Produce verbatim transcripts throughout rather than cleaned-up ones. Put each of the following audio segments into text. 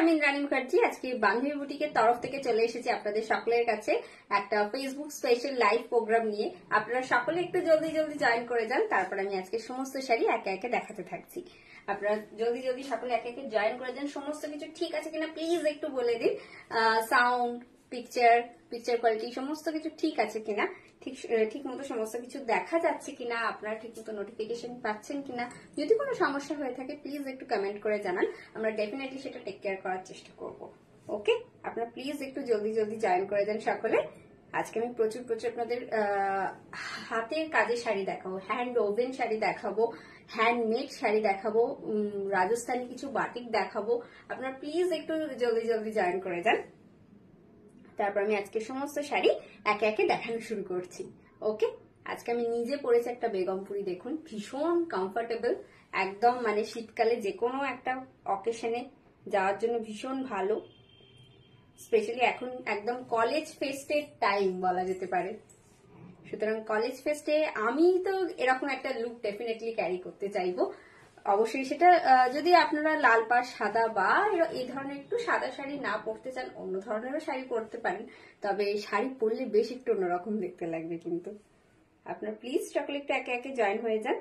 আমি ইন্দ্রাণী মুখার্জি। আজকে বান্ধবী বুটিকের তরফ থেকে চলে এসেছি আপনাদের সকলের কাছে একটা ফেসবুক স্পেশাল লাইভ প্রোগ্রাম নিয়ে। আপনারা সকলে একটু জলদি জলদি জয়েন করে যান, তারপর আমি আজকে সমস্ত শাড়ি একে একে দেখাতে থাকছি। আপনারা জলদি জলদি সকলে একে একে জয়েন করে যান। সমস্ত কিছু ঠিক আছে কিনা প্লিজ একটু বলে দিন। সাউন্ড, পিকচার, পিকচার কোয়ালিটি সমস্ত কিছু ঠিক আছে কিনা, ঠিক ঠিক মতো সমস্ত কিছু দেখা যাচ্ছে কিনা, আপনারা ঠিক মতো নোটিফিকেশন পাচ্ছেন কিনা। যদি কোনো সমস্যা হয়ে থাকে প্লিজ একটু কমেন্ট করে জানান, আমরা ডেফিনেটলি সেটা টেক কেয়ার করার চেষ্টা করব। ওকে, আপনারা প্লিজ একটু জলদি জলদি জয়েন করে দেন সকলে। আজকে আমি প্রচুর প্রচুর আপনাদের হাতের কাজের শাড়ি দেখাবো, হ্যান্ড ওভেন শাড়ি দেখাবো, হ্যান্ডমেড শাড়ি দেখাবো, রাজস্থানী কিছু বাটিক দেখাবো। আপনারা প্লিজ একটু জলদি জলদি জয়েন করে যান, তারপর আমি আজকে সমস্ত শাড়ি একে একে দেখানো শুরু করছি। ওকে, আজকে আমি নিজে পরেছি একটা বেগমপুরি, দেখুন ভীষণ কমফোর্টেবল, একদম মানে শীতকালে যে কোনো একটা অকেশনে যাওয়ার জন্য ভীষণ ভালো। স্পেশালি এখন একদম কলেজ ফেস্টের টাইম বলা যেতে পারে, সুতরাং কলেজ ফেস্টে আমি তো এরকম একটা লুক ডেফিনেটলি ক্যারি করতে চাইবো। অবশ্যই সেটা যদি আপনারা লাল পাড় সাদা বা এই ধরনের একটু সাদা শাড়ি না পরতে চান, অন্য ধরনেরও শাড়ি পরতে পারেন, তবে শাড়ি পরলে বেশ একটু অন্যরকম দেখতে লাগবে। কিন্তু আপনারা প্লিজ সকলে একটু একে একে জয়েন হয়ে যান,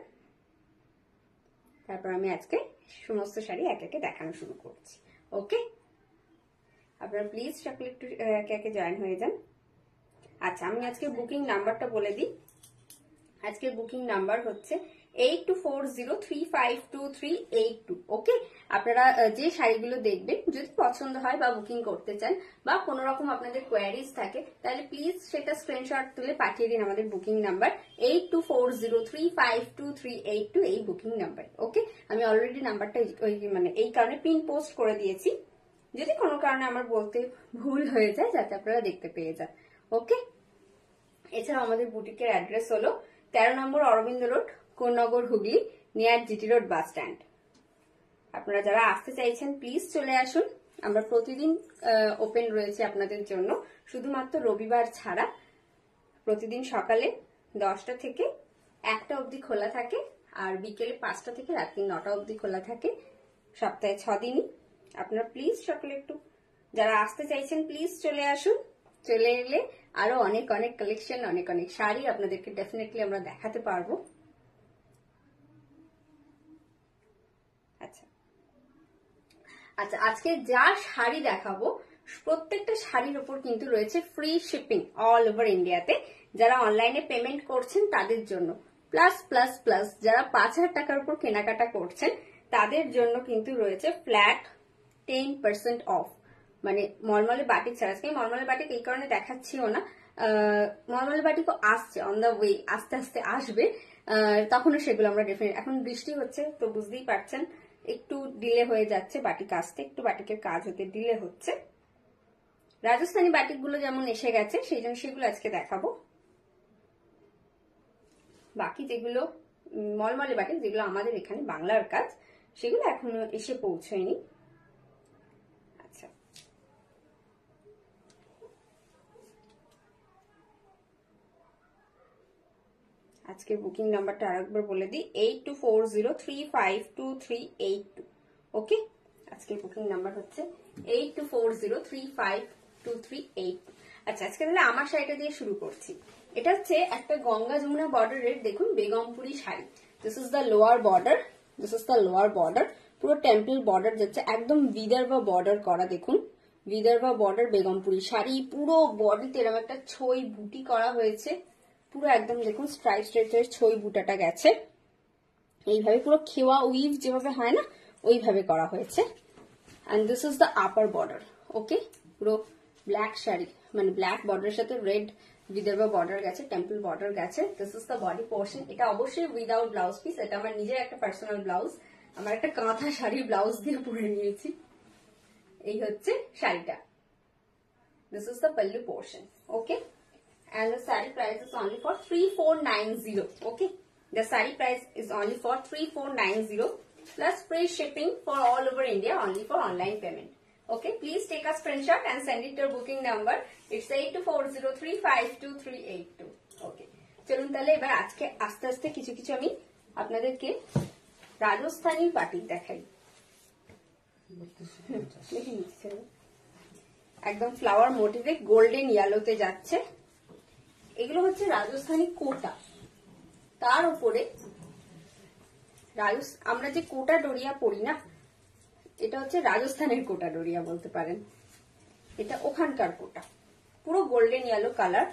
তারপর আমি আজকে সমস্ত শাড়ি একে একে দেখানো শুরু করছি। ওকে, আপনারা প্লিজ সকলে একটু একে একে জয়েন হয়ে যান। আচ্ছা, আমি আজকে বুকিং নাম্বারটা বলে দিই। আজকের বুকিং নাম্বার হচ্ছে eight two four zero three five two three eight two. Okay, আপনারা যে শাড়িগুলো দেখবেন যদি পছন্দ হয় বা বুকিং করতে চান বা কোনো রকম আপনাদের কোয়ারিজ থাকে, তাহলে প্লিজ সেটা স্ক্রিনশট তুলে পাঠিয়ে দিন আমাদের booking number eight two four zero three five two three eight two, এই বুকিং নাম্বার। ওকে, আমি অলরেডি নাম্বারটা ওই মানে এই কারণে পিন পোস্ট করে দিয়েছি, যদি কোনো কারণে আমার বলতে ভুল হয়ে যায় যাতে আপনারা দেখতে পেয়ে যান। ওকে, এছাড়াও আমাদের বুটিকের অ্যাড্রেস হলো তেরো নম্বর Aurobindo road, Konnagar, Hooghly, near GT road bus stand. আপনারা যারা আসতে চাইছেন প্লিজ চলে আসুন। আমরা প্রতিদিন ওপেন রয়েছে আপনাদের জন্য, শুধুমাত্র রবিবার ছাড়া প্রতিদিন সকালে দশটা থেকে একটা অবধি খোলা থাকে, আর বিকেলে পাঁচটা থেকে রাত্রি নটা অবধি খোলা থাকে, সপ্তাহে ছ দিনই। আপনারা প্লিজ সকলে একটু যারা আসতে চাইছেন প্লিজ চলে আসুন। চলে এলে আরো অনেক অনেক কালেকশন, অনেক অনেক শাড়ি আপনাদেরকে ডেফিনেটলি আমরা দেখাতে পারবো। আচ্ছা আচ্ছা আজকে যা শাড়ি দেখাবো প্রত্যেকটা শাড়ির উপর কিন্তু রয়েছে ফ্রি শিপিং অল ওভার ইন্ডিয়াতে। যারা অনলাইনে পেমেন্ট করছেন তাদের জন্য, প্লাস প্লাস প্লাস যারা পাঁচ হাজার টাকার উপর কেনাকাটা করছেন তাদের জন্য কিন্তু রয়েছে ফ্ল্যাট টেন পার্সেন্ট অফ। মানে মলমলে বাটিক ছাড়া, আজকে মলমলে বাটিক এই কারণে দেখাচ্ছিও না, মলমলে বাটিকও আসছে, অন দ্য ওয়ে, আস্তে আস্তে আসবে, তখনও সেগুলো আমরা ডেফিনেট। এখন বৃষ্টি হচ্ছে তো বুঝতেই পারছেন একটু ডিলে হয়ে যাচ্ছে, বাটিক আসতে একটু বাটিকের কাজ হতে ডিলে হচ্ছে। রাজস্থানী বাটিকগুলো যেমন এসে গেছে সেই জন্য সেগুলো আজকে দেখাবো। বাকি যেগুলো মলমলে বাটিক, যেগুলো আমাদের এখানে বাংলার কাজ, সেগুলো এখনো এসে পৌঁছয়নি। আচ্ছা, আজকে বুকিং নাম্বারটা আরেকবার বলে দিই, eight two four zero three five two three eight two. Okay, আজকে বুকিং নাম্বার হচ্ছে eight two four zero three five two three eight two. আচ্ছা, আজকে তাহলে আমার শাড়িটা দিয়ে শুরু করছি। এটা হচ্ছে একটা গঙ্গা যমুনা বর্ডারের, দেখুন Begampuri sari. This is the lower border, this is the lower border, পুরো টেম্পল বর্ডার যাচ্ছে, একদম বিদর্ভা বর্ডার করা। দেখুন বিদর্ভা বর্ডার বেগমপুরি শাড়ি, পুরো বডিতে এরকম একটা ছই বুটি করা হয়েছে, পুরো একদম দেখুন স্ট্রাইপ স্ট্রাইপের ছই বুটাটা গেছে, এইভাবে পুরো খেওয়া উইভ যেভাবে হয় না ওইভাবে করা হয়েছে। And this is the upper border. Okay, পুরো ব্ল্যাক শাড়ি, মানে ব্ল্যাক বর্ডারের সাথে রেড বিদর্ভা বর্ডার গেছে, টেম্পল বর্ডার গেছে। This is the body portion. এটা অবশ্যই উইদাউট ব্লাউজ পিস, এটা আমার নিজের একটা পার্সোনাল ব্লাউজ, আমার একটা কাঁথা শাড়ির ব্লাউজ দিয়ে পরে নিয়েছি। এই হচ্ছে শাড়িটা, this is the pallu portion. Okay, and the saree price is only for three four nine zero. Okay, the saree price is only for three four nine zero plus free shipping for all over India, only for online payment. Okay, please take a screenshot and send it to your booking number. It's eight two four zero three five two three eight two. Okay, চলুন তাহলে এবার আজকে আস্তে আস্তে কিছু কিছু আমি আপনাদেরকে রাজস্থানী বাটিক দেখাই। একদম ফ্লাওয়ার মোটিভে গোল্ডেন ইয়েলোতে যাচ্ছে। এগুলো হচ্ছে রাজস্থানী কোটা, তার উপরে আমরা যে কোটা ডোরিয়া পরি না, এটা হচ্ছে রাজস্থানের কোটা ডোরিয়া বলতে পারেন। এটা ওখানকার কোটা, পুরো গোল্ডেন ইয়েলো কালার।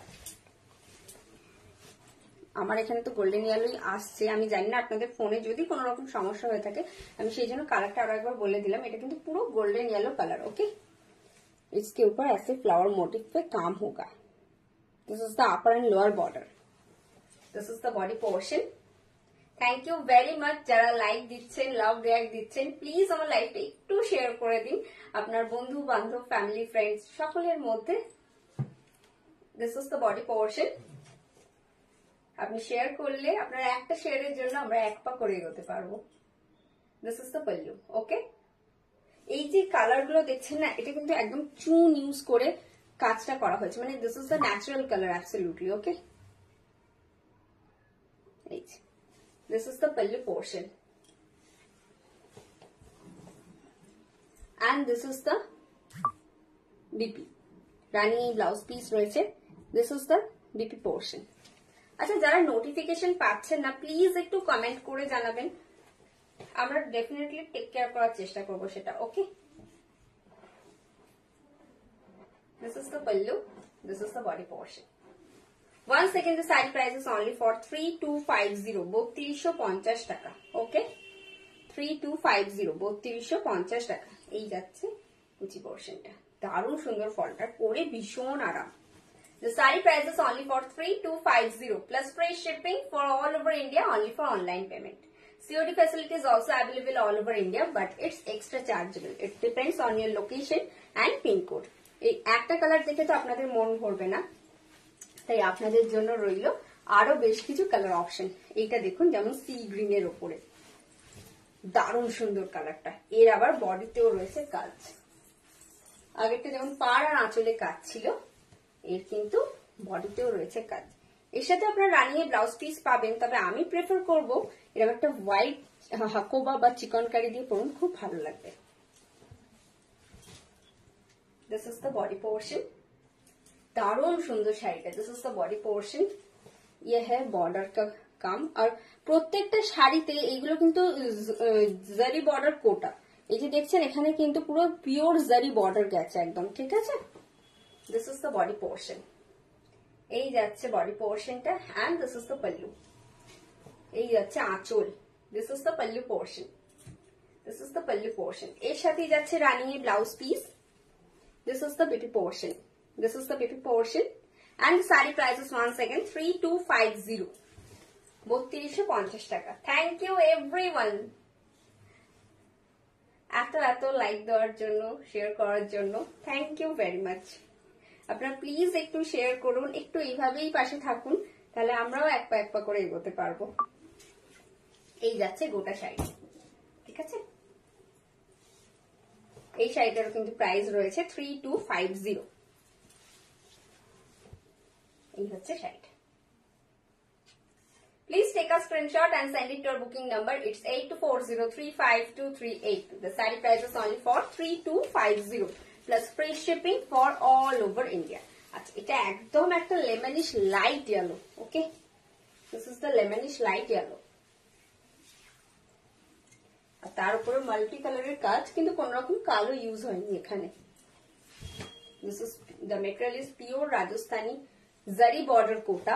আমার এখানে তো গোল্ডেন ইয়েলোই আসছে, আমি জানি না আপনাদের ফোনে যদি কোনো রকম সমস্যা হয়ে থাকে, আমি সেই জন্য কালারটা আরো একবার বলে দিলাম। এটা কিন্তু পুরো গোল্ডেন ইয়েলো কালার। ओके, इसके ऊपर ऐसे फ्लावर मोटिव पे काम होगा। This is the upper and lower border, this is the body portion. Thank you very much যারা লাইক দিচ্ছেন, লাভ রিয়াক্ট দিচ্ছেন। প্লিজ আমার লাইভটা একটু শেয়ার করে দিন আপনার বন্ধু বান্ধব, ফ্যামিলি, ফ্রেন্ডস সকলের মধ্যে। This is the body portion. আপনি শেয়ার করলে আপনার একটা শেয়ারের জন্য আমরা এক পা করে এগোতে পারবো। This is the pallu. Okay, এই যে কালার গুলো দেখছেন না, এটা কিন্তু একদম চুন ইউজ করে কাজটা করা হয়েছে, মানে this is the natural colour absolutely. Okay, এই যে this is the pallu portion and this is the BP running blouse piece রয়েছে। this is the BP portion। আচ্ছা, যারা নোটিফিকেশন পাচ্ছেন না প্লিজ একটু কমেন্ট করে জানাবেন, আমরা ডেফিনেটলি টেক কেয়ার করার চেষ্টা করব সেটা। ওকে, this is the pallu, this is the body portion। Once again the sari price is only for three two five zero, বত্রিশশো পঞ্চাশ টাকা। ওকে, three two five zero, বত্রিশশো পঞ্চাশ টাকা। এই যাচ্ছে কুচি পোর্শনটা, দারুণ সুন্দর ফলটা, পরে ভীষণ আরাম। The sari price is only for three two five zero plus free shipping for all over India, only for online payment. C O D facility is also available all over India, but it's extra chargeable. It depends on your location and pin code. এই একটা colour দেখে তো আপনাদের মন ভরবে না, তাই আপনাদের জন্য রইল আরো বেশ কিছু কালার অপশন। এইটা দেখুন, যেমন সি গ্রিন এর উপরে দারুণ সুন্দর কালারটা। এর আবার বডিতেও রয়েছে কাজ, আগেরটা যেমন পাড় আর আঁচলে কাজ ছিল, এর কিন্তু বডিতেও রয়েছে কাজ। এর সাথে আপনারা রানিয়ে ব্লাউজ পিস পাবেন, তবে আমি প্রেফার করব এরকম একটা হোয়াইট হাকোবা বা চিকনকারি দিয়ে পরুন, খুব ভালো লাগবে। This is the body portion, দারুণ সুন্দর শাড়িটা। This is the body portion, ইয়ে হ্যাঁ বর্ডার কা কাম। আর প্রত্যেকটা শাড়িতে এইগুলো কিন্তু জারি বর্ডার কোটা, এই যে দেখছেন এখানে কিন্তু পুরো পিওর জারি বর্ডার গেছে একদম, ঠিক আছে। This is the body portion, এই যাচ্ছে বডি পোর্শনটা, and this is the pallu, এই যাচ্ছে আঁচল। This is the pallu portion, this is the pallu portion. এর সাথেই যাচ্ছে রানিয়ে blouse piece. This is the BP portion, this is the baby portion, and the sari price is once again three two five zero, বত্রিশশো পঞ্চাশ টাকা। Thank you everyone, এত এত like দেওয়ার জন্য, শেয়ার করার জন্য থ্যাংক ইউ ভেরি মাচ। আপনারা প্লিজ একটু শেয়ার করুন, একটু এইভাবেই পাশে থাকুন, তাহলে আমরাও এক পা এক পা করে এগোতে পারবো। এই যাচ্ছে গোটা শাড়ি, ঠিক আছে। এই শাড়িটারও কিন্তু প্রাইস রয়েছে থ্রি টু ফাইভ জিরো। এই হচ্ছে শাড়িটা। Please take a screenshot and send it to our booking number. It's eight two four zero three five two three eight two. The saree price is only for three two five zero plus free shipping for all over India. আচ্ছা, এটা একদম একটা lemonish light yellow. Okay, this is the lemonish light yellow, আর তার উপরে multi কালারের কাজ, কিন্তু কোন রকম কালো ইউজ হয়নি এখানে। This is the material is pure Rajasthani zari border Kota,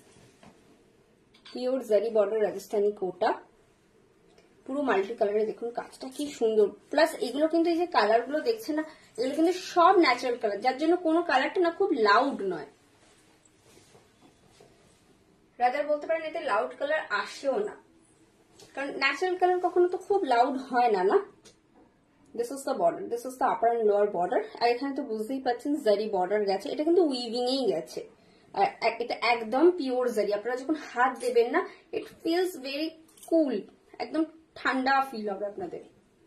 pure zari border Rajasthani Kota, পুরো মাল্টি কালারে দেখুন কাজটা কি সুন্দর। প্লাস এগুলো কিন্তু এই যে কালার গুলো দেখছেন না, এগুলো কিন্তু সব ন্যাচারাল কালার, যার জন্য কোনো কালারটা না খুব লাউড নয়, রাদার বলতে পারেন এতে লাউড কালার আসেও না, কারণ ন্যাচারাল কালার কখনো তো খুব লাউড হয় না, না। This is the border, this is the upper and lower border. আর এখানে তো বুঝতেই পারছেন জারি বর্ডার গেছে, এটা কিন্তু উইভিং এই গেছে, আর এটা একদম পিওর জারি। আপনারা যখন হাত দেবেন না, ইট ফিলস ভেরি কুল, একদম ঠান্ডা ফিল হবে আপনাদের।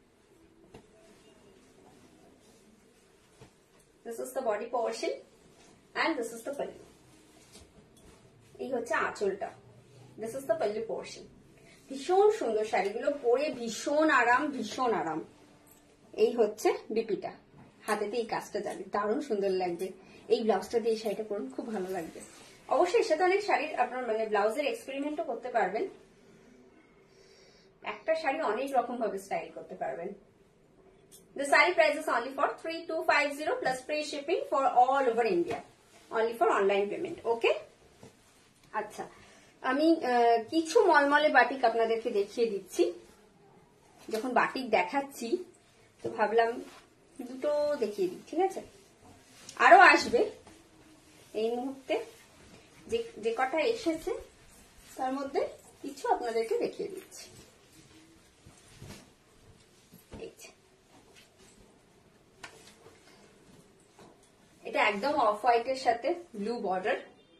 This is the body portion and this is the pallu, এই হচ্ছে আঁচলটা। This is the pallu portion. ভীষণ সুন্দর শাড়িগুলো, পরে ভীষণ আরাম, ভীষণ আরাম। এই হচ্ছে বিপিটা, হাতেতে এই কাজটা যাবে, দারুণ সুন্দর লাগবে। এই ব্লাউজটা দিয়ে শাড়িটা পরুন, খুব ভালো লাগবে। অবশ্যই এর সাথে অনেক শাড়ির আপনার মানে ব্লাউজের এক্সপেরিমেন্টও করতে পারবেন, একটা শাড়ি অনেক রকম ভাবে স্টাইল করতে পারবেন। The saree price is only for three two five zero plus free shipping for all over India, only for online payment. Okay? আচ্ছা, আমি কিছু মলমলে বাটিক আপনাদেরকে দেখিয়ে দিচ্ছি। যখন বাটিক দেখাচ্ছি তো ভাবলাম দুটো দেখিয়ে দিই, ঠিক আছে? আরো আসবে এই মুহূর্তে, যে যে কটা এসেছে তার মধ্যে কিছু আপনাদেরকে দেখিয়ে দিচ্ছি। এটা একদম অফ হোয়াইটের সাথে blue border.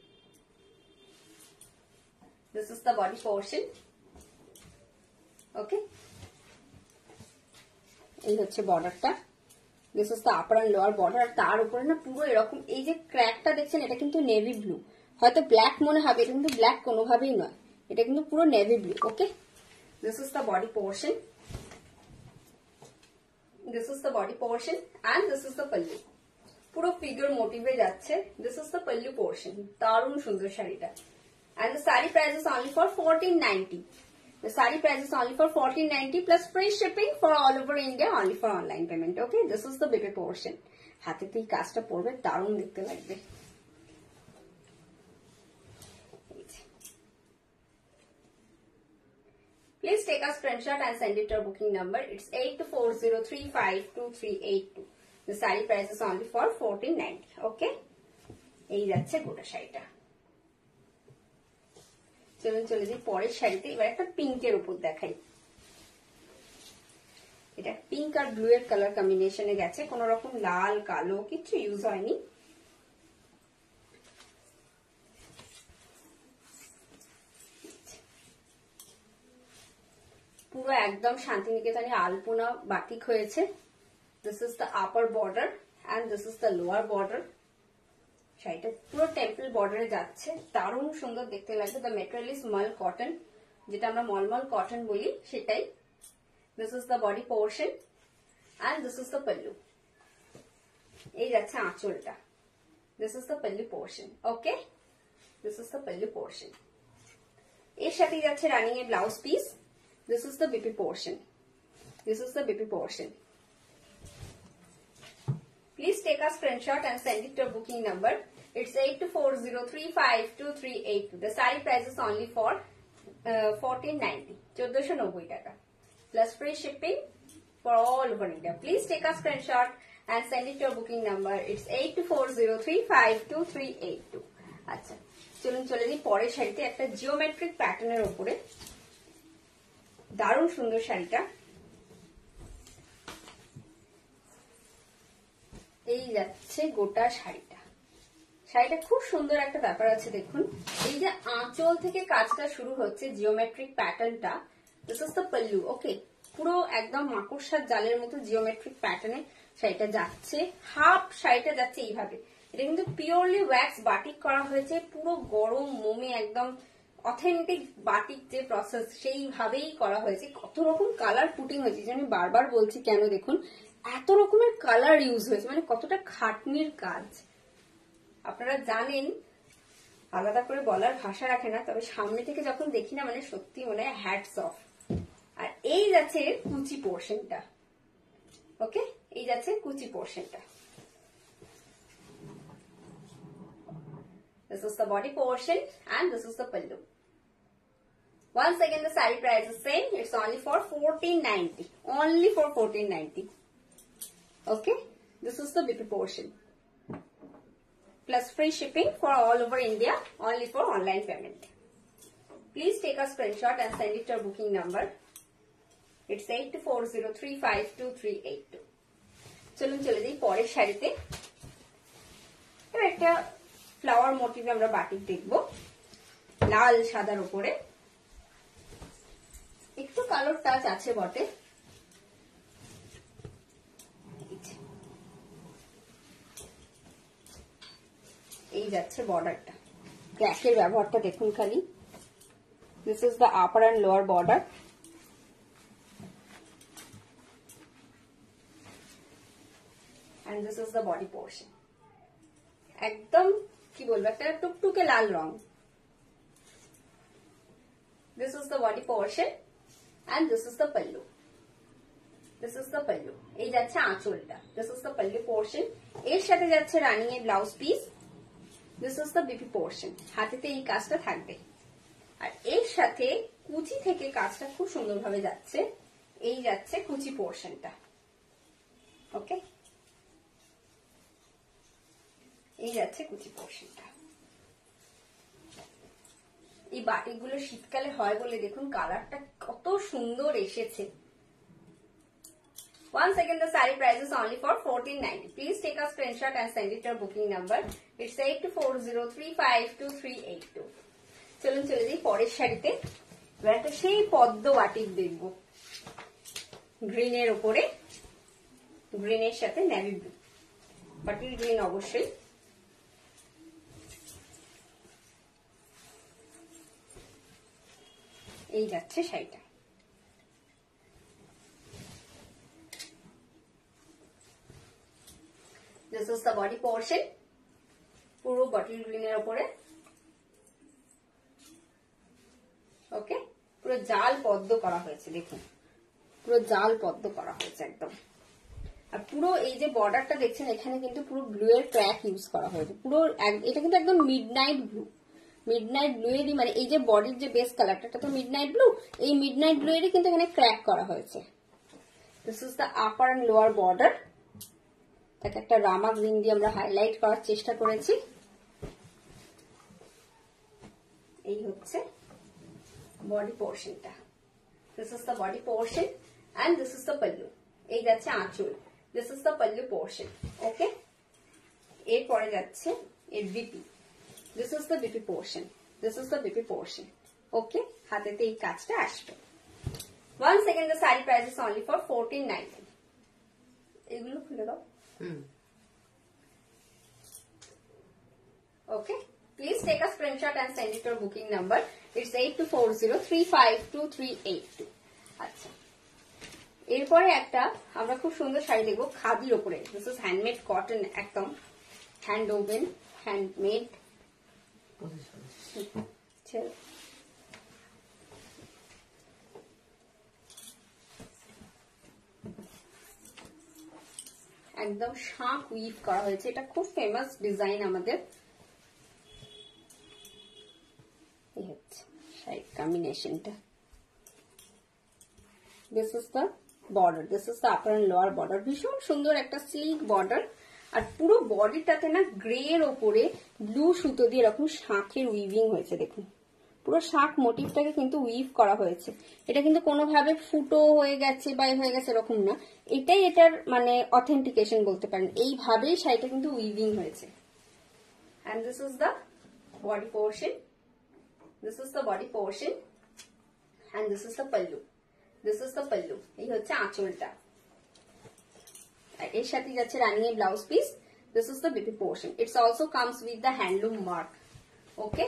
This is the body portion. Okay, এই হচ্ছে বর্ডারটা। This is the upper and lower border. তার উপরে না পুরো এরকম এই যে ক্র্যাকটা দেখছেন, এটা কিন্তু নেভি ব্লু। হয়তো ব্ল্যাক মনে হবে, এটা কিন্তু ব্ল্যাক কোনোভাবেই নয়, এটা কিন্তু পুরো navy blue. Okay, this is the body portion, this is the body portion and this is the pallu. পুরো ফিগার মোটিভে যাচ্ছে। This is the pallu portion, দারুণ সুন্দর শাড়িটা। And the sari price is only for fourteen ninety. The saree price is only for fourteen ninety plus free shipping for all over India, only for online payment. Okay, this is the baby portion. হাতেতে এই কাজটা পরবে, দারুণ দেখতে লাগবে। Please take a screenshot and send it to our booking number. It's eight two four zero three five two three eight two. The saree price is only for fourteen ninety. Okay, এই যাচ্ছে গোটা শাড়িটা। চলুন চলে যাই পরের শাড়িতে। এবার একটা পিঙ্কের উপর দেখাই। এটা পিঙ্ক আর ব্লু এর কালার কম্বিনেশনে গেছে, কোন রকম লাল কালো কিছু ইউজ হয়নি। পুরো একদম শান্তিনিকেতনে আলপনা বাটিক হয়েছে। This is the upper border and this is the lower border. শাড়িটা পুরো টেম্পল বর্ডারে যাচ্ছে, দারুণ সুন্দর দেখতে লাগবে। দ্য মেটেরিয়াল ইজ মল কটন, যেটা আমরা মলমল কটন বলি সেটাই। This is the body portion and this is the pallu. এই যাচ্ছে আঁচলটা। This is the pallu portion. Okay, this is the pallu portion. এর সাথে যাচ্ছে running A blouse piece. This is the BP portion, this is the BP portion. Please take a screenshot and send it to our booking number. It's eight two four zero three five two three eight two. The saree price is only for uh, fourteen ninety. চোদ্দশো নব্বই টাকা plus free shipping for all over India. Please take a screenshot and send it to our booking number. It's eight two four zero three five two three eight two. আচ্ছা, চলুন চলে যাই পরের শাড়িতে। একটা জিওমেট্রিক প্যাটার্নের উপরে দারুণ সুন্দর শাড়িটা। এই যাচ্ছে গোটা শাড়িটা। শাড়িটা খুব সুন্দর একটা ব্যাপার আছে, দেখুন এই যে আঁচল থেকে কাজটা শুরু হচ্ছে জিওমেট্রিক প্যাটার্নটা। This is the pallu. Okay, পুরো একদম মাকড়সার জালের মতো জিওমেট্রিক প্যাটার্নে শাড়িটা যাচ্ছে। হাফ শাড়িটা যাচ্ছে এইভাবে। এটা কিন্তু পিওরলি ওয়্যাক্স বাটিক করা হয়েছে, পুরো গরম মোমে একদম অথেন্টিক বাটিক যে প্রসেস সেইভাবেই করা হয়েছে। কত রকম কালার পুটিং হয়েছে, আমি বারবার বলছি কেন, দেখুন এত রকমের কালার ইউজ হয়েছে, মানে কতটা খাটনির কাজ আপনারা জানেন। আলাদা করে বলার ভাষা রাখে না, তবে সামনে থেকে যখন দেখি না মানে সত্যি মনে হয় হ্যাটস অফ। আর এই যাচ্ছে কুচি পোর্শনটা। ওকে, এই যাচ্ছে কুচি পোর্শনটা। This is the body portion and this is the pallu. Once again the saree price is same. It's only for fourteen ninety. Only for fourteen ninety. Okay, this is the B P portion. Plus free shipping for all over India, only for online payment. Please take a screenshot and send it to our booking number. It's eight two four zero three five two three eight two. চলুন চলে যাই পরের শাড়িতে। এবার একটা flower মোটিভে আমরা batik দেখবো, লাল সাদার উপরে। একটু কালোর টাচ আছে বটে। এই যাচ্ছে বর্ডারটা, ক্র্যাকের ব্যবহারটা দেখুন খালি। This is the upper and lower border. and this is the body portion. একদম কি বলবো একটা টুকটুকে লাল রং। This is the body portion and this is the pallu. This is the pallu. এই যাচ্ছে আঁচলটা। This is the pallu portion. এর সাথে যাচ্ছে রানিং এর blouse piece. This is the BP portion. হাতেতে এই কাজটা থাকবে। আর এর সাথে কুচি থেকে কাজটা খুব সুন্দরভাবে যাচ্ছে। এই যাচ্ছে কুচি পোর্শনটা। ওকে, এই যাচ্ছে কুচি পোর্শনটা। এই বাটিকগুলো শীতকালে হয় বলে দেখুন কালারটা কত সুন্দর এসেছে। Once again, the saree price is only for fourteen ninety. Please take a screenshot and send it your booking number. It's eight two four zero three five two three eight two. চলুন চলে যাই পরের শাড়িতে। এবার একটা সেই পদ্ম batik দেখবো, গ্রিনের উপরে, গ্রিনের সাথে নেভি ব্লু, বাটিক গ্রিন অবশ্যই। এই যাচ্ছে শাড়িটা। This is the body portion, পুরো বটল গ্রিনের উপরে। ওকে, পুরো জাল পদ্ম করা হয়েছে, দেখুন পুরো জাল পদ্ম করা হয়েছে একদম। আর পুরো এই যে বর্ডারটা দেখছেন এখানে কিন্তু পুরো ব্লু এর ক্র্যাক ইউজ করা হয়েছে। পুরো এটা কিন্তু একদম মিডনাইট ব্লু, মিডনাইট ব্লু এরই মানে এই যে বডির যে বেস কালারটা এটা তো মিডনাইট ব্লু, এই মিডনাইট ব্লু এরই কিন্তু এখানে ক্র্যাক করা হয়েছে। This is the upper and lower border. তাকে একটা রামা গ্রিন দিয়ে আমরা হাইলাইট করার চেষ্টা করেছি। এই হচ্ছে বডি পোর্শনটা। This is the body portion and this is the pallu. এই যাচ্ছে আঁচল। This is the pallu portion. Okay, এরপরে যাচ্ছে এর BP. This is the BP portion. This is the BP portion. Okay, হাতেতে এই কাজটা আসবে। Once again, the saree price is only for fourteen ninety. এগুলো খুলে দাও। Okay, please take a screenshot and send it your booking number. It's eight two four zero three five two three eight two. আচ্ছা, এরপরে একটা আমরা খুব সুন্দর শাড়ি দেখবো খাদির উপরে। দিস ইজ হ্যান্ডমেড কটন, একদম হ্যান্ড ওভেন, হ্যান্ডমেড। একদম শাঁখ উইভ করা হয়েছে। এটা খুব ফেমাস ডিজাইন আমাদের। এই হচ্ছে শাড়ির কম্বিনেশনটা। This is the border, this is the upper and lower border. ভীষণ সুন্দর একটা স্লিক বর্ডার। আর পুরো বডিটাতে না গ্রে এর ওপরে ব্লু সুতো দিয়ে এরকম শাঁখের উইভিং হয়েছে। দেখুন পুরো শাঁখ মোটিভটাকে কিন্তু উইভ করা হয়েছে। এটা কিন্তু কোনোভাবে ফুটো হয়ে গেছে বা হয়ে গেছে এরকম না, এটাই এটার মানে অথেন্টিকেশন বলতে পারেন। এইভাবেই শাড়িটা কিন্তু উইভিং হয়েছে। And this is the body portion. This is the body portion and this is the pallu. This is the pallu. এই হচ্ছে আঁচলটা। এর সাথে যাচ্ছে রানিং এর blouse piece. This is the BP portion. It's also comes with the handloom mark. Okay,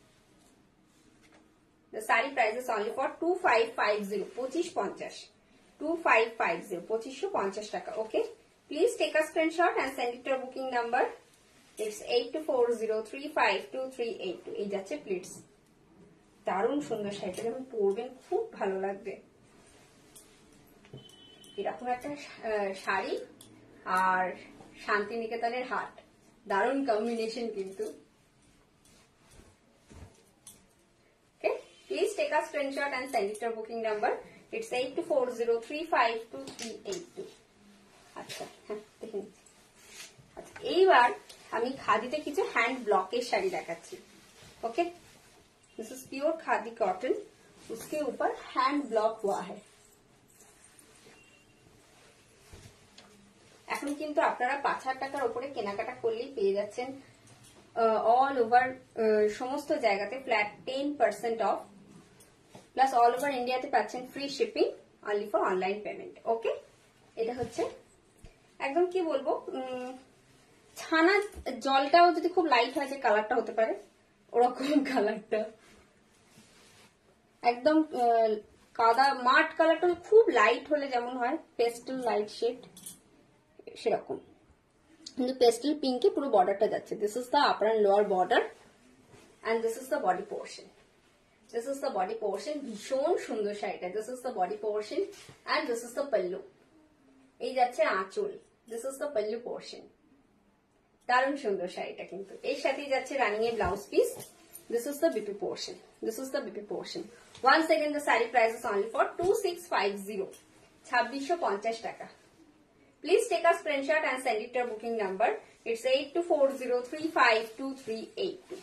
the saree price is only for two five five zero, পঁচিশ পঞ্চাশ, two five five zero, পঁচিশশো পঞ্চাশ টাকা। Okay, please take a screenshot and send it to booking number. It's eight two four zero three five two three eight two. এই যাচ্ছে pleats. দারুণ সুন্দর শাড়িটা, যখন পরবেন খুব ভালো লাগবে। এরকম একটা শাড়ি আর শান্তিনিকেতনের হাট, দারুণ কম্বিনেশন কিন্তু। Please take a screenshot and send it your booking number. It's eight two four zero three five two three eight two. আচ্ছা, হ্যাঁ দেখে নিচ্ছি। আচ্ছা, এইবার আমি খাদিতে কিছু হ্যান্ড ব্লকের শাড়ি দেখাচ্ছি। Okay, this is pure khadi cotton, उसके ऊपर हैंड ब्लॉक हुआ है। এখন কিন্তু আপনারা পাঁচ হাজার টাকার উপরে কেনাকাটা করলেই পেয়ে যাচ্ছেন অল ওভার সমস্ত জায়গাতে flat ten percent off, plus all over ইন্ডিয়াতে পাচ্ছেন free shipping only for online payment. Okay, এটা হচ্ছে একদম কি বলবো, ছানা জলটাও যদি খুব লাইট হয় যে কালারটা হতে পারে ওরকম কালারটা, একদম কাদা মাঠ কালারটা খুব লাইট হলে যেমন হয় পেস্টেল লাইট শেড সেরকম। কিন্তু পেস্টেল পিঙ্কে পুরো বর্ডারটা যাচ্ছে। This is the upper and lower border and this is the body portion. This is the body portion. ভীষণ সুন্দর শাড়িটা। This is the body portion and this is the pallu. এই যাচ্ছে আঁচল। This is the pallu portion. দারুণ সুন্দর শাড়িটা কিন্তু। এর সাথেই যাচ্ছে রানিং এর blouse piece. This is the B P portion. This is the B P portion. Once again, the saree price is only for two six five zero. ছাব্বিশশো পঞ্চাশ টাকা। Please take a screenshot and send it to your booking number. It's eight two four zero three five two three eight two.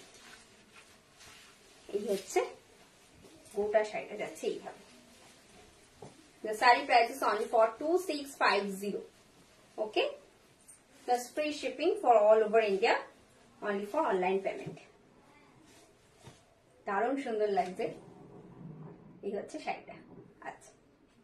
এই হচ্ছে গোটা শাড়িটা যাচ্ছে এইভাবে। The saree price is only for two six five zero. Okay? Plus free shipping for all over India. Only for online payment. দারুণ সুন্দর লাগছে। এই হচ্ছে শাড়িটা। আচ্ছা,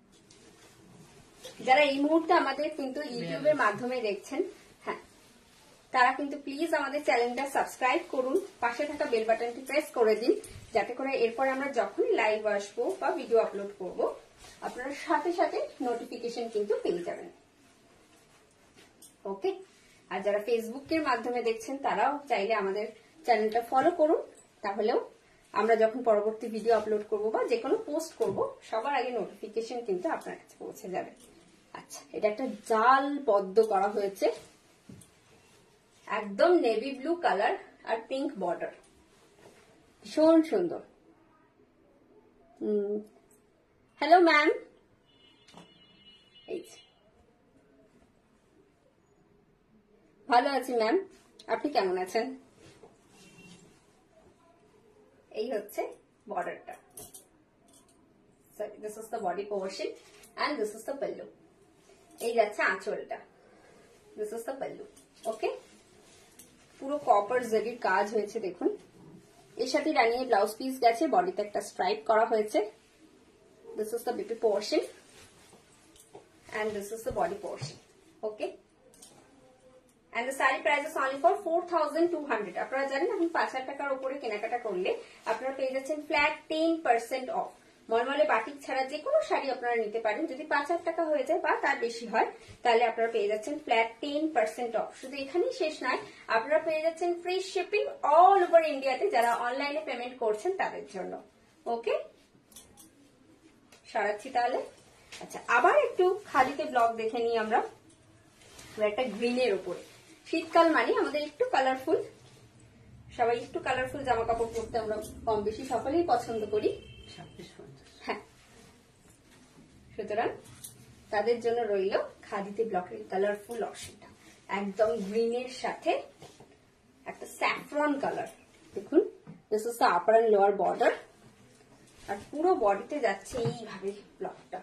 যারা এই মুহূর্তে আমাদের কিন্তু ইউটিউবের মাধ্যমে দেখছেন, হ্যাঁ, তারা কিন্তু প্লিজ আমাদের চ্যানেলটা সাবস্ক্রাইব করুন, পাশে থাকা বেল বাটনটি প্রেস করে দিন, যাতে করে এরপর আমরা যখনই লাইভ আসবো বা ভিডিও আপলোড করব আপনারা সাথে সাথে নোটিফিকেশন কিন্তু পেয়ে যাবেন। ওকে, আর যারা ফেসবুকের মাধ্যমে দেখছেন তারাও চাইলে আমাদের চ্যানেলটা ফলো করুন, তাহলেও আমরা যখন পরবর্তী ভিডিও আপলোড করব বা যে কোনো পোস্ট করব সবার আগে নোটিফিকেশন কিন্তু আপনার কাছে পৌঁছে যাবে। আচ্ছা, এটা একটা জাল পদ্ম করা হয়েছে, একদম নেভি ব্লু কালার আর পিঙ্ক বর্ডার, ভীষণ সুন্দর। হ্যালো ম্যাম, এই ভালো আছি ম্যাম, আপনি কেমন আছেন? এই হচ্ছে বর্ডারটা। This is the body portion and this is the pallu. এই যাচ্ছে আঁচলটা। This is the pallu. Okay, পুরো কপার জরির কাজ হয়েছে দেখুন। এর সাথে রানিয়ে ব্লাউজ পিস গেছে, বডিতে একটা স্ট্রাইপ করা হয়েছে। This is the BP portion and this is the body portion. Okay, and the saree price is only for four thousand two hundred. আপনারা জানেন আপনি পাঁচ হাজার টাকার উপরে কেনাকাটা করলে আপনারা পেয়ে যাচ্ছেন ফ্ল্যাট টেন পার্সেন্ট অফ। মলমলে বাটিক ছাড়া যে কোনো শাড়ি আপনারা নিতে পারেন, যদি পাঁচ হাজার টাকা হয়ে যায় বা তার বেশি হয় তাহলে আপনারা পেয়ে যাচ্ছেন ফ্ল্যাট টেন পার্সেন্ট অফ। শুধু এখানেই শেষ নয়, আপনারা পেয়ে যাচ্ছেন ফ্রি শিপিং অল ওভার ইন্ডিয়াতে, যারা অনলাইনে পেমেন্ট করছেন তাদের জন্য। ওকে, সরাচ্ছি তাহলে। আচ্ছা, আবার একটু খালিতে ব্লগ দেখে নিই আমরা। একটা গ্রিনের উপরে, শীতকাল মানে আমাদের একটু কালারফুল, সবাই একটু কালারফুল জামা কাপড় পরতে আমরা কম বেশি সকলেই পছন্দ করি। হ্যাঁ, সুতরাং তাদের জন্য রইল খাদিতে ব্লকের কালারফুল অপশনটা, একদম গ্রিনের সাথে একটা স্যাফরন কালার। দেখুন, this is the upper and lower border, আর পুরো বডিতে যাচ্ছে এইভাবে ব্লকটা।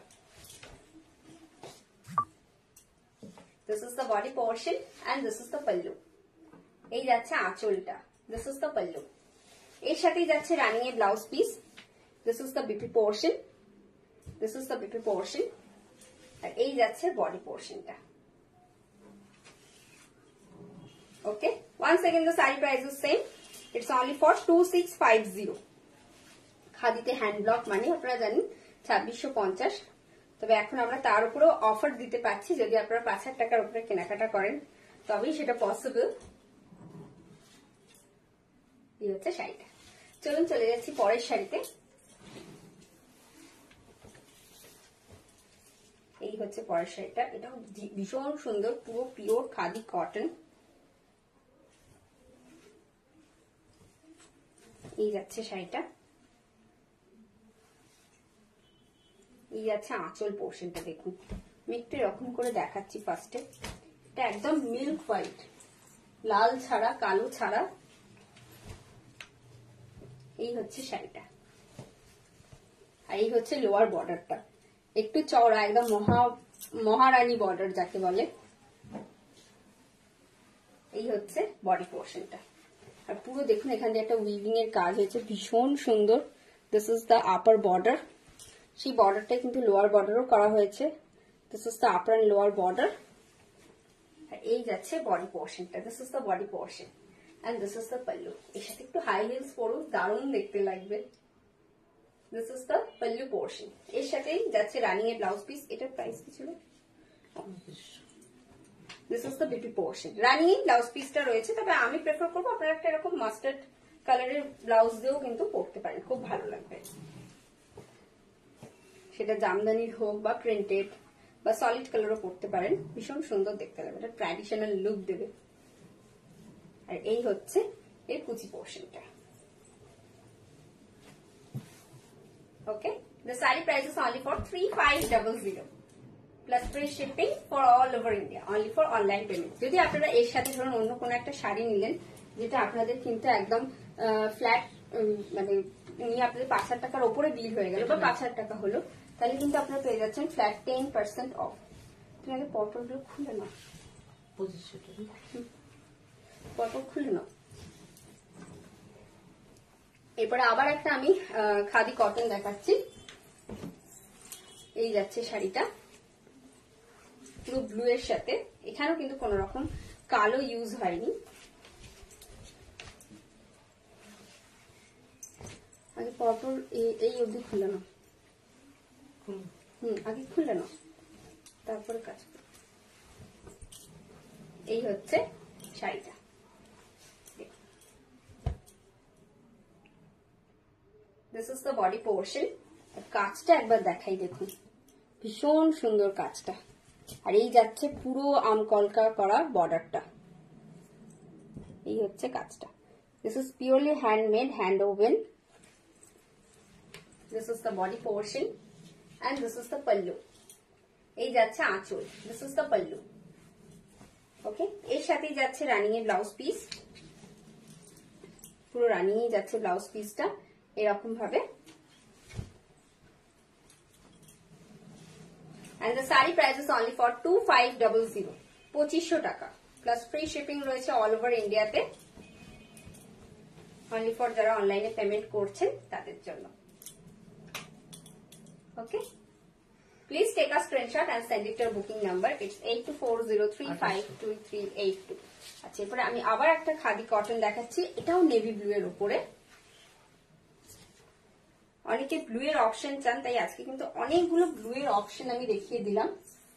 This is the body portion and this is the pallu. এই যাচ্ছে আঁচলটা। This is the pallu. এর সাথেই যাচ্ছে রানিং এর blouse piece. This is the B P portion. This is the B P portion. আর এই যাচ্ছে বডি পোর্শনটা। Okay. Once again the saree price is same. It's only for two six five zero. খাদিতে hand block মানে আপনারা জানেন ছাব্বিশশো পঞ্চাশ। তবে এখন আমরা তার উপরেও অফার দিতে পারছি, যদি আপনারা পাঁচ হাজার টাকার উপরে কেনাকাটা করেন তবেই সেটা পসিবল। এই হচ্ছে শাড়িটা। চলুন চলে যাচ্ছি পরের শাড়িতে। এই হচ্ছে পরের শাড়িটা, এটাও ভীষণ সুন্দর, পুরো পিওর খাদি কটন। এই যাচ্ছে শাড়িটা। এই যাচ্ছে আঁচল পোর্শনটা। দেখুন, আমি একটু এরকম করে দেখাচ্ছি ফার্স্টে। এটা একদম মিল্ক হোয়াইট, লাল ছাড়া, কালো ছাড়া। এই হচ্ছে শাড়িটা, আর এই হচ্ছে লোয়ার বর্ডারটা, একটু চওড়া, একদম মহা মহারানী বর্ডার যাকে বলে। এই হচ্ছে বডি পোর্শনটা, আর পুরো দেখুন এখান দিয়ে একটা উইভিং এর কাজ হয়েছে, ভীষণ সুন্দর। This is the upper border, সেই বর্ডারটা কিন্তু লোয়ার বর্ডারও করা হয়েছে। This is the upper and lower border, আর এই যাচ্ছে বডি পোর্শনটা। This is the body portion and this is the pallu. এর সাথে একটু হাই হিলস পরুন, দারুণ দেখতে লাগবে। This is the pallu portion. এর সাথেই যাচ্ছে রানিং এর ব্লাউজ পিস। এটার প্রাইস কি ছিল? This is the BP portion. Running blouse পিসটা রয়েছে, তবে আমি প্রেফার করবো আপনারা একটা এরকম মাস্টার্ড কালারের ব্লাউজ দিয়েও কিন্তু পরতে পারেন, খুব ভালো লাগবে। সেটা জামদানির হোক বা প্রিন্টেড বা সলিড কালারও পরতে পারেন, ভীষণ সুন্দর দেখতে লাগবে, এটা ট্র্যাডিশনাল লুক দেবে। আর এই হচ্ছে এর কুচি পোর্শনটা। ওকে, the saree price is only for three five zero zero plus free shipping for all over India, only for online payment। যদি আপনারা এর সাথে ধরুন অন্য কোনো একটা শাড়ি নিলেন যেটা আপনাদের কিন্তু একদম ফ্ল্যাট মানে নিয়ে আপনাদের পাঁচ হাজার টাকার ওপরে বিল হয়ে গেল বা পাঁচ হাজার টাকা হলো, তাহলে কিন্তু আপনারা পেয়ে যাচ্ছেন ফ্ল্যাট টেন পার্সেন্ট অফ। তুমি আগে পটলগুলো খুলে নাও, পটল খুলে নাও। এরপরে আবার একটা আমি খাদি কটন দেখাচ্ছি। এই যাচ্ছে শাড়িটা পুরো ব্লু এর সাথে, এখানেও কিন্তু কোন রকম কালো ইউজ হয়নি। আগে পটল এই অবধি খুলে নাও, হুম আগে খুলে নাও তারপরে কাজ করো। এই হচ্ছে শাড়িটা, this is the body portion. কাজটা একবার দেখাই, দেখুন ভীষণ সুন্দর কাজটা। আর এই যাচ্ছে পুরো আমকলকা করা বর্ডারটা, এই হচ্ছে কাজটা। This is purely handmade, hand woven. This is the body portion and this is the pallu. এই যাচ্ছে আঁচল, this is the pallu. Okay, এর সাথেই যাচ্ছে রানিং এর ব্লাউজ পিস, পুরো রানিং যাচ্ছে ব্লাউজ পিসটা এরকম ভাবে। And the saree price is only for two five zero zero, পঁচিশশো টাকা প্লাস ফ্রি শিপিং রয়েছে অল ওভার ইন্ডিয়াতে, অনলি ফর যারা অনলাইনে পেমেন্ট করছেন তাদের জন্য। Okay, please take a screenshot and send it to booking number, it's eight two four zero three five two three eight two. আচ্ছা, এরপরে আমি আবার একটা খাদি কটন দেখাচ্ছি, এটাও নেভি ব্লু এর উপরে। অনেকে ব্লু এর অপশন চান, তাই আজকে কিন্তু অনেকগুলো ব্লু এর অপশন আমি দেখিয়ে দিলাম,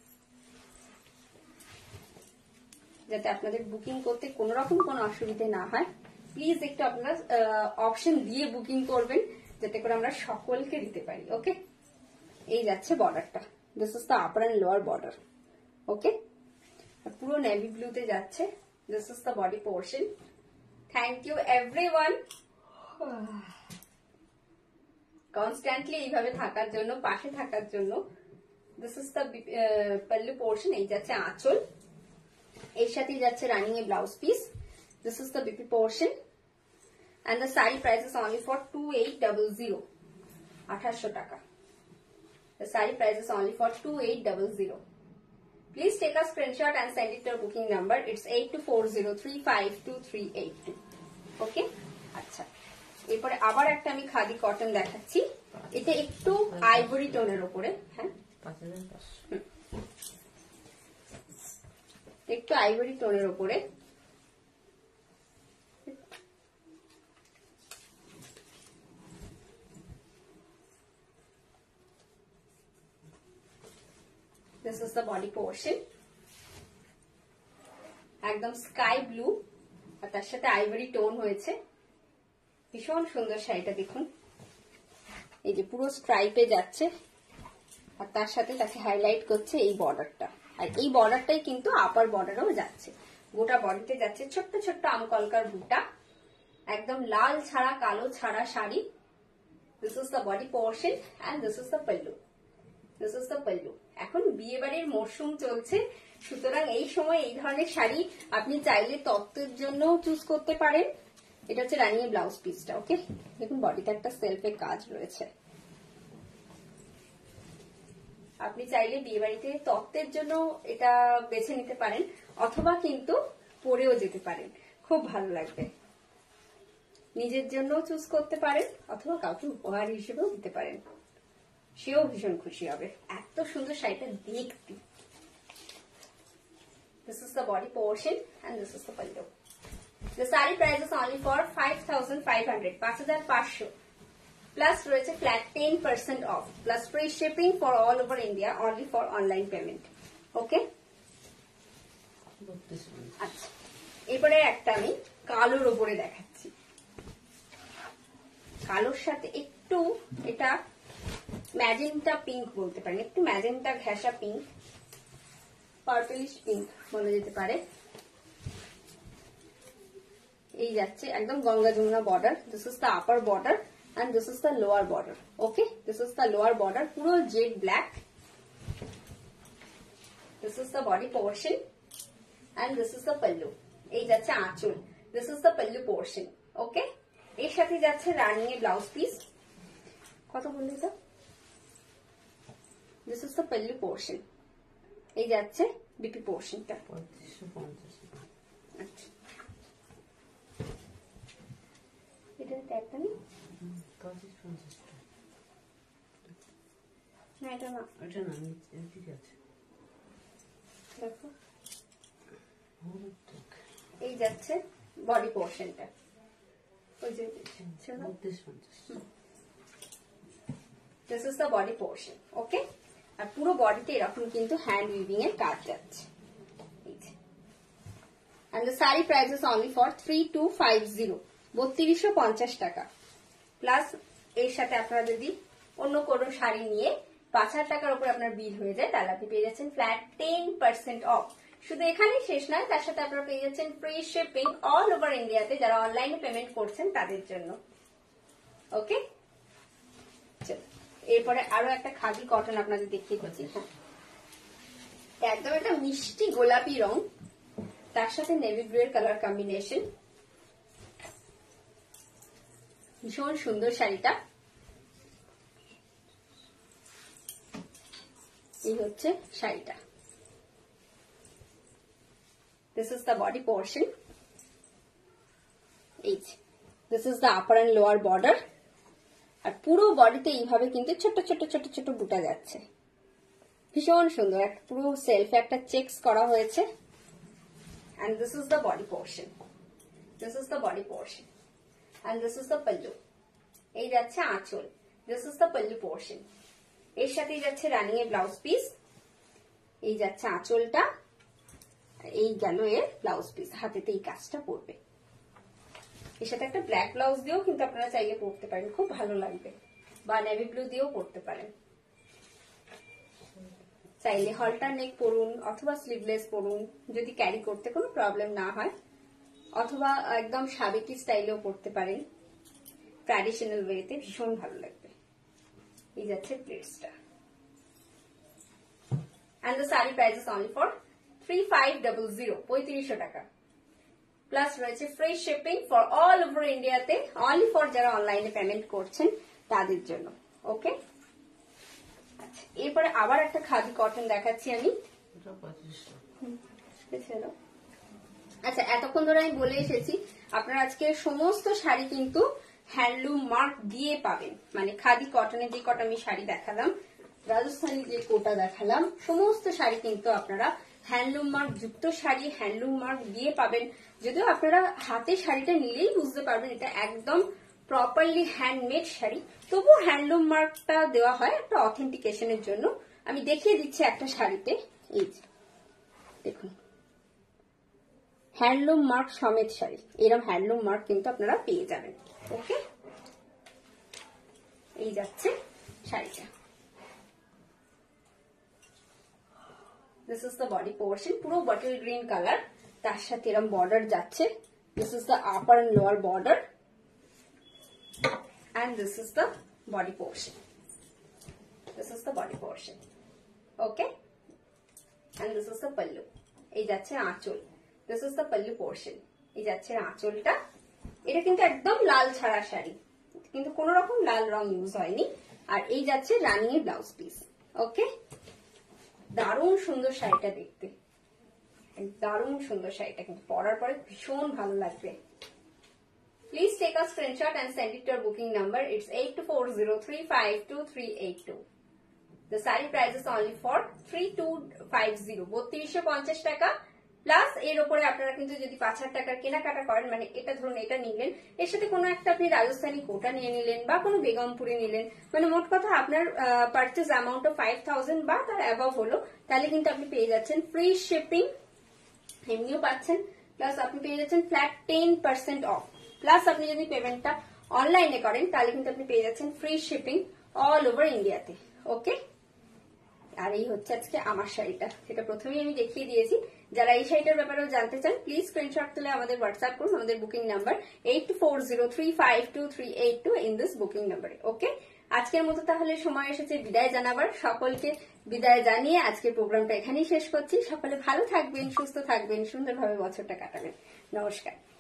যাতে আপনাদের বুকিং করতে কোনো রকম কোনো অসুবিধা না হয়। প্লিজ একটু আপনারা অপশন দিয়ে বুকিং করবেন, যাতে করে আমরা সকলকে দিতে পারি। ওকে, এই যাচ্ছে বর্ডারটা, this is the upper and lower border. Okay, পুরো নেভি ব্লুতে যাচ্ছে, this is the body portion. Thank you everyone constantly এইভাবে থাকার জন্য, পাশে থাকার জন্য। This is the pallu portion, এই যাচ্ছে আঁচল, এর সাথেই যাচ্ছে running A blouse piece. This is the BP portion and the sari price is only for two eight zero zero, আঠাশশো টাকা। The saree price is only for two eight zero zero. Please take a screenshot and send it to our booking number. It's eight two four zero three five two three eight two. Okay? আচ্ছা, এরপরে আবার একটা আমি khadi cotton দেখাচ্ছি, এটা একটু ivory টোনের উপরে। হ্যাঁ, একটু আইভরি টোনের উপরে। This is the body portion, একদম স্কাই ব্লু আর তার সাথে আইভরি টোন হয়েছে, ভীষণ সুন্দর শাড়িটা। দেখুন এই যে পুরো স্ট্রাইপে যাচ্ছে, আর তার সাথে তাকে হাইলাইট করছে এই বর্ডারটা, আর এই বর্ডারটাই কিন্তু আপার বর্ডারেও যাচ্ছে। গোটা বডিতে যাচ্ছে ছোট্ট ছোট্ট আমকলকার বুটা, একদম লাল ছাড়া কালো ছাড়া sari. This is the body portion and this is the pallu, this is the pallu. এখন বিয়ে বাড়ির মরশুম চলছে, সুতরাং এই সময় এই ধরনের শাড়ি আপনি চাইলে তত্ত্বের জন্য চুজ করতে পারেন। এটা হচ্ছে রানিং এর ব্লাউজ পিসটা। ওকে, দেখুন বডিতে একটা সেলফে কাজ রয়েছে। আপনি চাইলে বিয়ে বাড়িতে তত্ত্বের জন্য এটা বেছে নিতে পারেন, অথবা কিন্তু পরেও যেতে পারেন, খুব ভালো লাগবে। নিজের জন্য চুজ করতে পারেন, অথবা কাউকে উপহার হিসেবেও দিতে পারেন, সেও ভীষণ খুশি হবে। এত সুন্দর শাড়িটা দেখতে। This is the body portion and this is the pallu. The saree price is only for five thousand five hundred, পাঁচ হাজার পাঁচশো, plus রয়েছে flat ten percent off plus free shipping for all over India, only for online payment. Okay, আচ্ছা, এবারে একটা আমি কালোর ওপরে দেখাচ্ছি। কালোর সাথে একটু এটা ম্যাজেন্টা পিঙ্ক বলতে পারেন, একটু ম্যাজেন্টা ঘেঁষা পিঙ্ক, পার্পলিশ পিঙ্ক বলা যেতে পারে। এই যাচ্ছে একদম Ganga Jamuna border. This is the upper border and this is the lower border. Okay, this is the lower border, পুরো jade black. This is the body portion and this is the pallu. এই যাচ্ছে আঁচল, this is the pallu portion. Okay, এর সাথে যাচ্ছে running এর blouse piece. কত বললি তো? This is the pallu portion. এই যাচ্ছে বিপি পোর্শনটা। আচ্ছা, এটা ট্যাগটা নেই না, এটা না, এটা না, ঠিক আছে। দেখো এই যাচ্ছে বডি পোর্শনটা, ওই যে this is the body portion. Okay, আর পুরো বডিতে এরকম কিন্তু হ্যান্ড উইভিং এর কাজ যাচ্ছে। and the saree price is only for three two five zero, বত্রিশশো পঞ্চাশ টাকা। প্লাস এর সাথে আপনারা যদি অন্য কোনো শাড়ি নিয়ে পাঁচ হাজার টাকার উপরে আপনার বিল হয়ে যায় তাহলে আপনি পেয়ে যাচ্ছেন ফ্ল্যাট টেন পার্সেন্ট অফ। শুধু এখানেই শেষ নয়, তার সাথে আপনারা পেয়ে যাচ্ছেন ফ্রি শিপিং অল ওভার ইন্ডিয়াতে, যারা অনলাইনে পেমেন্ট করছেন তাদের জন্য। ওকে, এরপরে আরো একটা খাদি কটন আপনাদের দেখিয়ে দিচ্ছি। হ্যাঁ, একদম একটা মিষ্টি গোলাপি রং, তার সাথে নেভি ব্লু এর কালার কম্বিনেশন, ভীষণ সুন্দর শাড়িটা। এই হচ্ছে শাড়িটা। This is the body portion. এই this is the upper and lower border. আর পুরো বডিতে এইভাবে কিন্তু ছোট ছোট ছোট ছোট বুটা যাচ্ছে, ভীষণ সুন্দর। একটা পুরো সেলফে একটা চেকস করা হয়েছে। and this is the body portion. This is the body portion. and this is the pallu. এই যাচ্ছে আঁচল, this is the pallu portion. এর সাথেই যাচ্ছে রানিং এর ব্লাউজ পিস। এই যাচ্ছে আঁচলটা, এই গেল এর ব্লাউজ পিস। হাতেতে এই কাজটা পড়বে, এর সাথে একটা ব্ল্যাক ব্লাউজ দিয়েও কিন্তু আপনারা চাইলে পরতে পারেন, খুব ভালো লাগবে, বা নেভি ব্লু দিয়েও পরতে পারেন। চাইলে হলটার নেক পরুন অথবা স্লিভলেস পরুন, যদি ক্যারি করতে কোনো প্রবলেম না হয়, অথবা একদম সাবেকি স্টাইলেও পরতে পারেন, ট্র্যাডিশনাল ওয়েতে ভীষণ ভালো লাগবে। এই যাচ্ছে প্লেটসটা। and the saree price is only for three five zero zero, পঁয়ত্রিশশো টাকা। প্লাস রয়েছে free shipping for all over ইন্ডিয়াতে, অনলি ফর যারা অনলাইনে পেমেন্ট করছেন তাদের জন্য। ওকে, আচ্ছা, এরপরে আবার একটা খাদি কটন দেখাচ্ছি আমি। আচ্ছা, এতক্ষণ ধরে আমি বলে এসেছি আপনারা আজকে সমস্ত শাড়ি কিন্তু হ্যান্ডলুম মার্ক দিয়ে পাবেন। মানে খাদি কটনের যে কটা আমি শাড়ি দেখালাম, রাজস্থানী যে কোটা দেখালাম, সমস্ত শাড়ি কিন্তু আপনারা হ্যান্ডলুম মার্ক যুক্ত শাড়ি, হ্যান্ডলুম মার্ক দিয়ে পাবেন। যদিও আপনারা হাতে শাড়িটা নিলেই বুঝতে পারবেন এটা একদম প্রপারলি হ্যান্ডমেড শাড়ি, তবু হ্যান্ডলুম মার্কটা দেওয়া হয় একটা অথেন্টিকেশনের জন্য। আমি দেখিয়ে দিচ্ছি একটা শাড়িতে, এই দেখুন হ্যান্ডলুম মার্ক সমেত শাড়ি, এরকম হ্যান্ডলুম মার্ক কিন্তু আপনারা পেয়ে যাবেন। ওকে, এই যাচ্ছে শাড়িটা। This is the body portion, পুরো বটল গ্রিন কালার, তার সাথে এরকম বর্ডার যাচ্ছে। This is the upper and lower border and this is the body portion. This is the body portion. Okay, and this is the pallu. এই যাচ্ছে আঁচল, this is the pallu portion. এই যাচ্ছে আঁচলটা। এটা কিন্তু একদম লাল ছাড়া শাড়ি, কিন্তু কোন রকম লাল রং ইউজ হয়নি। আর এই যাচ্ছে রানিং এর ব্লাউজ পিস। ওকে, দারুণ সুন্দর শাড়িটা দেখতে, দারুণ সুন্দর শাড়িটা, কিন্তু পরার পরে ভীষণ ভালো লাগবে। Please take a screenshot and send it to our booking number. It's eight two four zero three five two three eight two. The saree price is only for three two five zero, বত্রিশশো পঞ্চাশ টাকা। Plus এর উপরে আপনারা কিন্তু যদি পাঁচ হাজার টাকার কেনাকাটা করেন, মানে এটা ধরুন এটা নিলেন, এর সাথে কোনো একটা আপনি রাজস্থানী কোটা নিয়ে নিলেন বা কোনো বেগমপুরি নিলেন, মানে মোট কথা আপনার purchase amount of five thousand বা তার অ্যাবভ হলো, তাহলে কিন্তু আপনি পেয়ে যাচ্ছেন ফ্রি শিপিং এমনিও পাচ্ছেন, প্লাস আপনি পেয়ে যাচ্ছেন flat ten percent off. Plus আপনি যদি পেমেন্টটা অনলাইনে করেন তাহলে কিন্তু আপনি পেয়ে যাচ্ছেন ফ্রি শিপিং অল ওভার ইন্ডিয়াতে। ওকে, আর এই হচ্ছে আজকে আমার শাড়িটা, যেটা প্রথমেই আমি দেখিয়ে দিয়েছি। যারা এই শাড়িটার ব্যাপারেও জানতে চান প্লিজ স্ক্রিনশট তুলে আমাদের হোয়াটসঅ্যাপ করুন আমাদের booking number eight four zero three five two three eight two in this booking নাম্বারে। ওকে, আজকের মতো তাহলে সময় এসেছে বিদায় জানাবার। সকলকে বিদায় জানিয়ে আজকের প্রোগ্রামটা এখানেই শেষ করছি। সকলে ভালো থাকবেন, সুস্থ থাকবেন, সুন্দরভাবে বছরটা কাটাবেন। নমস্কার।